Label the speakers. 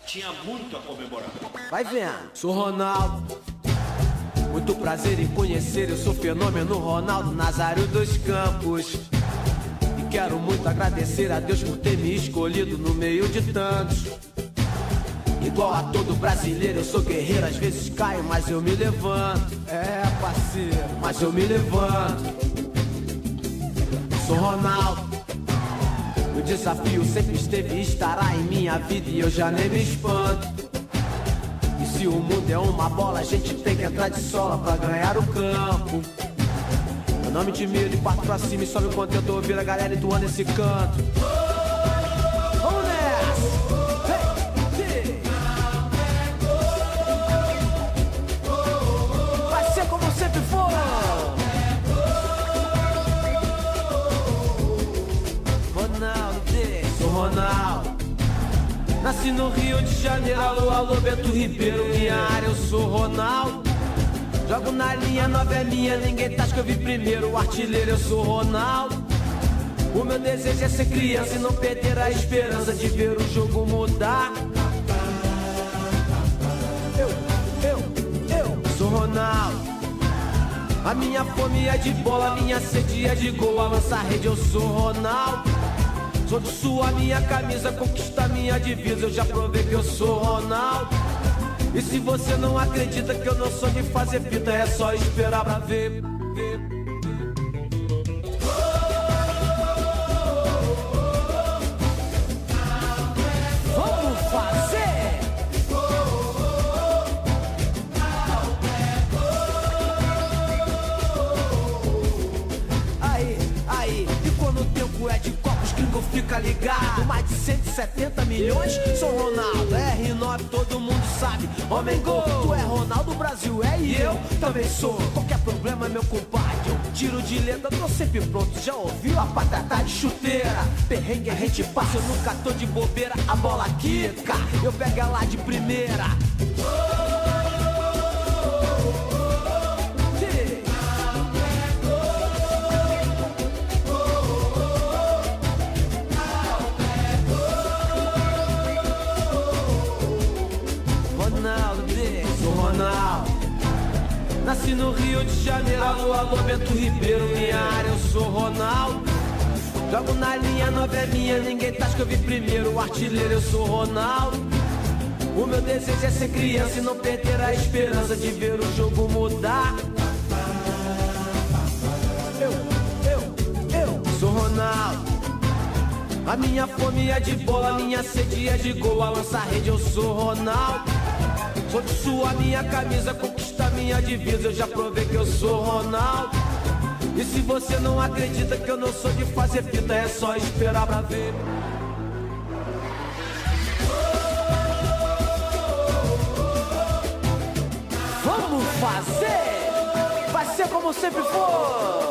Speaker 1: tinha muito a comemorar.
Speaker 2: Vai vendo. Sou Ronaldo, muito prazer em conhecer. Eu sou fenômeno Ronaldo Nazário dos Campos. E quero muito agradecer a Deus por ter me escolhido no meio de tantos. Igual a todo brasileiro, eu sou guerreiro. Às vezes caio, mas eu me levanto. É, parceiro, mas eu me levanto. Sou Ronaldo, o desafio sempre esteve e estará em minha vida, e eu já nem me espanto. E se o mundo é uma bola, a gente tem que entrar de sola pra ganhar o campo. Eu não me intimido e parto pra cima e sobe o quanto eu tô ouvindo a galera entoando esse canto. Vamos nessa! Hey, vai ser como sempre for! Sou Ronaldo, nasci no Rio de Janeiro. Alô, alô, Bento Ribeiro, minha área, eu sou Ronaldo. Jogo na linha, 9 é minha, ninguém tá, acho que eu vi primeiro. O artilheiro, eu sou Ronaldo. O meu desejo é ser criança e não perder a esperança de ver o jogo mudar. Eu sou Ronaldo. A minha fome é de bola, a minha sede é de gol. A lança-rede, eu sou Ronaldo. Sou de sua minha camisa, conquista minha divisa. Eu já provei que eu sou Ronaldo. E se você não acredita que eu não sou de fazer fita, é só esperar pra ver. Vamos fazer! Aí, e quando o tempo é de copos, gringo fica ligado. Mais de 170 milhões, sou Ronaldo. R9, todo mundo sabe, homem gol. Tu é Ronaldo, o Brasil é, e eu também sou. Qualquer problema, meu compadre, eu tiro de letra, tô sempre pronto. Já ouviu a patata de chuteira? Perrengue a gente passa, eu nunca tô de bobeira. A bola quica, eu pego ela de primeira. Sou Ronaldo, nasci no Rio de Janeiro. Alô, alô, Bento Ribeiro, minha área, eu sou Ronaldo. Jogo na linha, 9 é minha, ninguém tá, acho que eu vi primeiro. O artilheiro, eu sou Ronaldo. O meu desejo é ser criança e não perder a esperança de ver o jogo mudar. Eu sou Ronaldo. A minha fome é de bola, a minha sede é de gol. A lança-rede, eu sou Ronaldo. Sou de sua minha camisa, conquista minha divisa. Eu já provei que eu sou Ronaldo. E se você não acredita que eu não sou de fazer fita, é só esperar pra ver. Vamos fazer! Vai ser como sempre for!